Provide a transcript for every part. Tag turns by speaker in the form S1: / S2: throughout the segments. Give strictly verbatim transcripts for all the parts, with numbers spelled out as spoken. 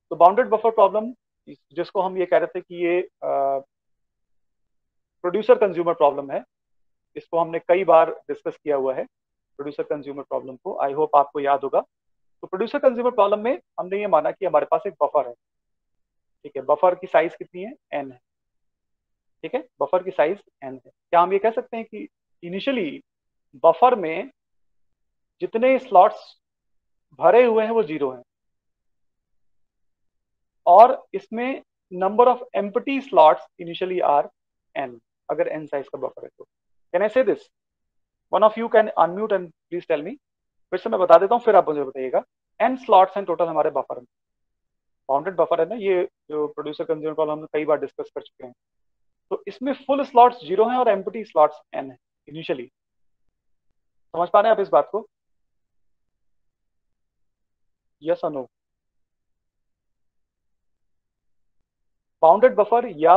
S1: तो bounded buffer problem, जिसको हम ये कह रहे थे कि ये प्रोड्यूसर कंज्यूमर प्रॉब्लम है, इसको हमने कई बार डिस्कस किया हुआ है प्रोड्यूसर कंज्यूमर प्रॉब्लम को, आई होप आपको याद होगा। तो प्रोड्यूसर कंज्यूमर प्रॉब्लम में हमने ये माना कि हमारे पास एक बफर है, ठीक है, बफर की साइज कितनी है, एन है, ठीक है, बफर की साइज एन है। क्या हम ये कह सकते हैं कि इनिशियली बफर में जितने स्लॉट्स भरे हुए हैं वो जीरो हैं, और इसमें number of empty slots initially are N, अगर एन साइज का बफर है तो। Can I say this? One of you can unmute and please tell me. फिर से मैं बता देता हूँ, फिर आप मुझे बताइएगा। एन स्लॉट्स हैं टोटल हमारे बफर में, बाउंडेड बफर है ना ये, जो प्रोड्यूसर कंज्यूमर प्रॉब्लम हम कई बार डिस्कस कर चुके हैं। तो इसमें फुल स्लॉट्स जीरो हैं और एम्प्टी स्लॉट्स एन है इनिशियली। समझ पा रहे हैं आप इस बात को? यस और नो? बाउंडेड बफर या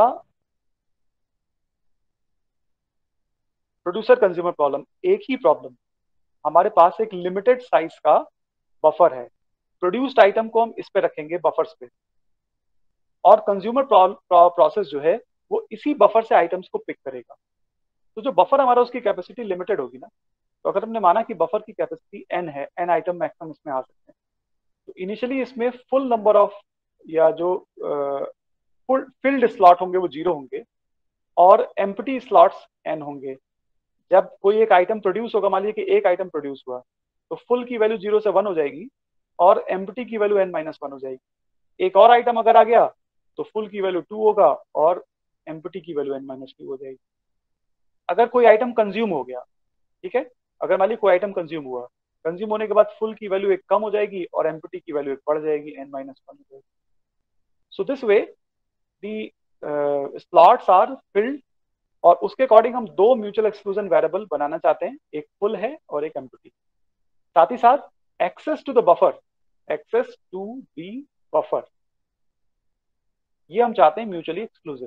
S1: प्रोड्यूसर कंज्यूमर प्रॉब्लम एक ही प्रॉब्लम। हमारे पास एक लिमिटेड साइज का बफर है, प्रोड्यूस्ड आइटम को हम इस पे रखेंगे बफर्स पे, और कंज्यूमर प्रोसेस जो है वो इसी बफर से आइटम्स को पिक करेगा। तो जो बफर हमारा, उसकी कैपेसिटी लिमिटेड होगी ना। तो अगर हमने माना कि बफर की कैपेसिटी एन है, एन आइटम मैक्सिमम इसमें आ सकते हैं, तो इनिशियली इसमें फुल नंबर ऑफ या जो फुल फिल्ड स्लॉट होंगे वो जीरो होंगे, और एम्प्टी स्लॉट्स एन होंगे। जब कोई एक आइटम प्रोड्यूस होगा, मान लीजिए कि एक आइटम प्रोड्यूस हुआ, तो फुल की वैल्यू जीरो से वन हो जाएगी और एम्प्टी की वैल्यू एन माइनस वन हो जाएगी। एक और आइटम अगर आ गया तो फुल की वैल्यू टू होगा और एम्प्टी की वैल्यू एन माइनस टू हो जाएगी। अगर कोई आइटम कंज्यूम हो गया, ठीक है, अगर मान लीजिए कोई आइटम कंज्यूम हुआ, कंज्यूम होने के बाद फुल की वैल्यू एक कम हो जाएगी और एम्प्टी की वैल्यू एक बढ़ जाएगी, एन माइनस वन हो जाएगी। So this way the slots are filled, और उसके अकॉर्डिंग हम दो म्यूचुअल एक्सक्लूजन वेरिएबल बनाना चाहते हैं, एक फुल है और एक एम्प्टी। साथ ही साथ access to the buffer, access to the buffer, ये हम चाहते हैं म्यूचुअली एक्सक्लूसिव।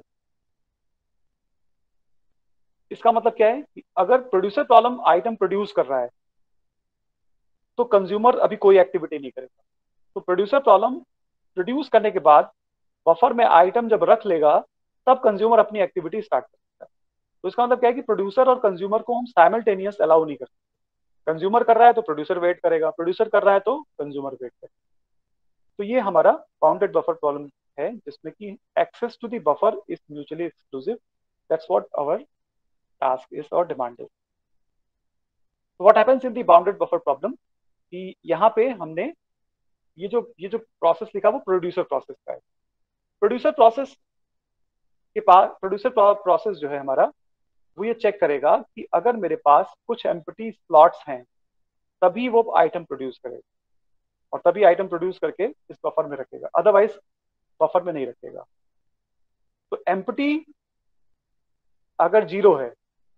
S1: इसका मतलब क्या है कि अगर प्रोड्यूसर प्रॉब्लम आइटम प्रोड्यूस कर रहा है तो कंज्यूमर अभी कोई एक्टिविटी नहीं करेगा। तो प्रोड्यूसर प्रॉब्लम प्रोड्यूस करने के बाद बफर में आइटम जब रख लेगा तब कंज्यूमर अपनी एक्टिविटी स्टार्ट कर सकता है। तो इसका मतलब क्या है कि प्रोड्यूसर और कंज्यूमर को हम साइमल्टेनियस अलाउ नहीं कर सकते। कंज्यूमर कर रहा है तो प्रोड्यूसर वेट करेगा, प्रोड्यूसर कर रहा है तो कंज्यूमर वेट करेगा। तो ये हमारा बाउंडेड बफर प्रॉब्लम है, जिसमें कि access to the buffer is mutually exclusive. That's what our task is और डिमांड इज। तो what happens in the bounded buffer problem कि यहाँ पे हमने ये जो ये जो प्रोसेस लिखा वो प्रोड्यूसर प्रोसेस का है। प्रोड्यूसर प्रोसेस के पास, प्रोड्यूसर प्रोसेस जो है हमारा, वो ये चेक करेगा कि अगर मेरे पास कुछ एम्प्टी स्लॉट्स हैं तभी वो आइटम प्रोड्यूस करेगा, और तभी आइटम प्रोड्यूस करके इस बफर में रखेगा, अदरवाइज बफर में नहीं रखेगा। तो एम्प्टी अगर जीरो है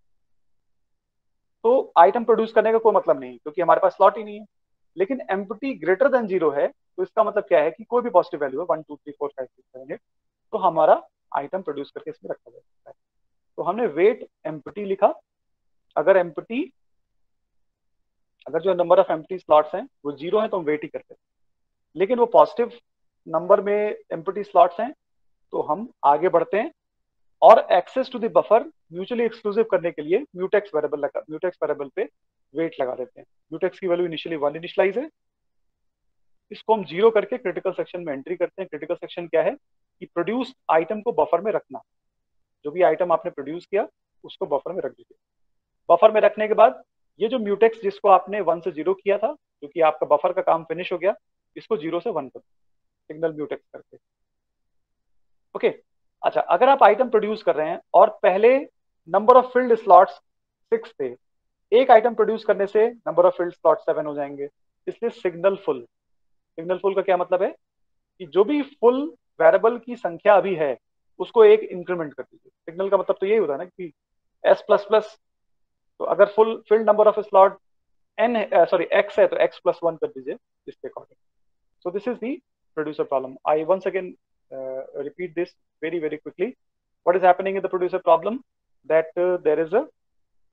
S1: तो आइटम प्रोड्यूस करने का कोई मतलब नहीं, क्योंकि हमारे पास स्लॉट ही नहीं है। लेकिन एम्प्टी ग्रेटर देन जीरो है, तो इसका मतलब क्या है कि कोई भी पॉजिटिव वैल्यू है, one two three four five six seven eight, तो हमारा आइटम प्रोड्यूस करके इसमें रखा जा सकता है। तो हमने वेट एम्प्टी लिखा। अगर एम्प्टी, अगर जो नंबर ऑफ एम्प्टी स्लॉट्स हैं वो जीरो है तो हम वेट ही करते हैं, लेकिन वो पॉजिटिव नंबर में एम्प्टी स्लॉट्स हैं तो हम आगे बढ़ते हैं, और access to the buffer mutually exclusive करने के लिए म्यूटेक्स वेरिएबल लगा, म्यूटेक्स वेरिएबल पे वेट लगा देते हैं। म्यूटेक्स की वैल्यू इनिशियली वन इनिशियलाइज है, इसको हम जीरो करके क्रिटिकल सेक्शन में एंट्री करते हैं। क्रिटिकल सेक्शन क्या है कि प्रोड्यूस आइटम को बफर में रखना, जो भी आइटम आपने प्रोड्यूस किया उसको बफर में रख दीजिए। बफर में रखने के बाद ये जो म्यूटेक्स जिसको आपने वन से जीरो किया था, क्योंकि आपका बफर का काम फिनिश हो गया, इसको जीरो से वन कर सिग्नल म्यूटेक्स करके। ओके, अच्छा, अगर आप आइटम प्रोड्यूस कर रहे हैं और पहले number of filled slots six थे, एक आइटम प्रोड्यूस करने से number of filled slot seven हो जाएंगे, इसलिए सिग्नल फुल। सिग्नल फुल का क्या मतलब है कि जो भी फुल वेरिएबल की संख्या अभी है उसको एक इंक्रीमेंट कर दीजिए। सिग्नल का मतलब तो यही होता है ना कि एस प्लस प्लस, तो अगर full filled number of slot N sorry X है तो एक्स प्लस वन कर दीजिए इसके according. So this is the producer problem. I once again repeat this very very quickly. What is happening in the producer problem? That uh, there is a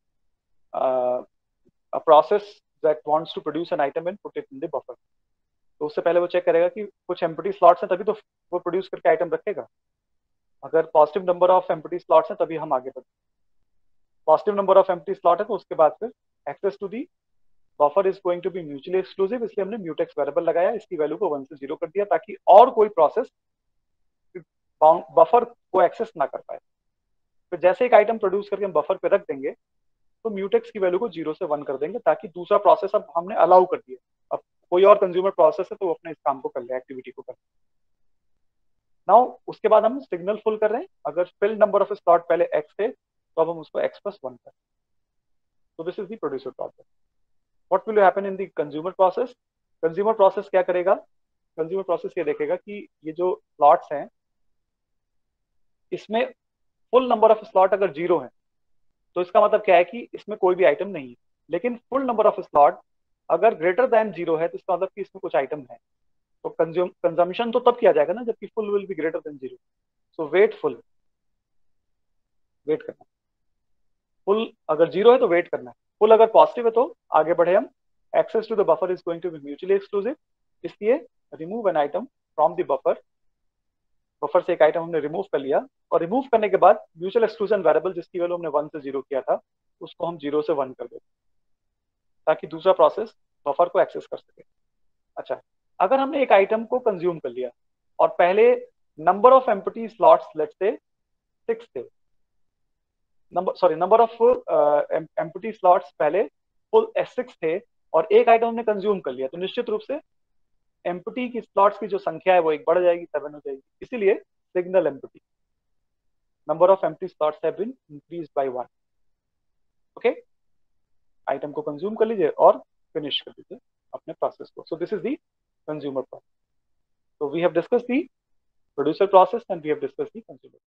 S1: uh, a process that wants to produce an item and put it in the buffer. तो उससे पहले वो check करेगा कि कुछ empty slots हैं, तभी तो वो प्रोड्यूस करके आइटम रखेगा। अगर positive number of empty slots हैं तभी हम आगे बढ़ेंगे। Positive number of empty slot है तो उसके बाद फिर access to the buffer is going to be mutually exclusive, इसलिए हमने म्यूटेक्स वेरिएबल लगाया, इसकी वैल्यू को वन से जीरो कर दिया ताकि और कोई प्रोसेस बफर को एक्सेस ना कर पाए। फिर जैसे एक आइटम प्रोड्यूस करके हम बफर पे रख देंगे तो म्यूटेक्स की वैल्यू को जीरो से वन कर देंगे ताकि दूसरा प्रोसेस अब हमने अलाउ कर दिया, अब कोई और कंज्यूमर प्रोसेस है तो वो अपने इस काम को कर ले, एक्टिविटी को कर ले। नाउ उसके बाद हम सिग्नल फुल कर रहे हैं, अगर फिल नंबर ऑफ स्लॉट पहले एक्स थे तो अब हम उसको एक्स प्लस वन कर। तो this is the producer process. What will happen in the consumer process? Consumer process क्या करेगा? कंज्यूमर प्रोसेस ये देखेगा कि ये जो स्लॉट्स हैं इसमें फुल नंबर ऑफ स्लॉट अगर जीरो है तो इसका मतलब क्या है कि इसमें कोई भी आइटम नहीं है। लेकिन फुल नंबर ऑफ स्लॉट अगर ग्रेटर देन जीरो है तो इसका मतलब कि इसमें कुछ आइटम है। तो कंज्यूम कंजम्पशन तो तब किया जाएगा ना जबकि full will be greater than zero. So wait full, wait करना। फुल अगर जीरो है तो वेट करना है, फुल अगर पॉजिटिव है तो आगे बढ़े हम। Access to the buffer is going to be mutually exclusive, इसलिए remove an item from the buffer. Buffer से एक आइटम हमने रिमूव कर लिया और रिमूव करने के बाद म्यूचुअल एक्सक्लूजन वेरिएबल जिसकी वैल्यू हमने वन से जीरो किया था उसको हम जीरो से वन कर देते ताकि दूसरा प्रोसेस बफर को एक्सेस कर सके। अच्छा, अगर हमने एक आइटम को कंज्यूम कर लिया और पहले number of empty slots let's say six थे, number sorry number of empty slots पहले फुल सिक्स थे और एक आइटम हमने कंज्यूम कर लिया, तो निश्चित रूप से एम्प्टी की स्लॉट्स की जो संख्या है वो एक बढ़ जाएगी, सेवन हो जाएगी। इसीलिए signal empty, number of empty slots have been increased by one. Okay, item को कंज्यूम कर लीजिए और फिनिश कर लीजिए अपने प्रोसेस को। So this is the consumer process. So we have discussed the producer process and we have discussed the consumer.